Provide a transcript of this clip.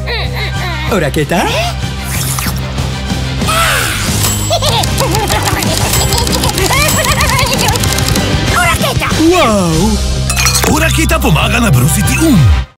Ora kita? Ora kita! Wow! Ora kita pomaga na brusiti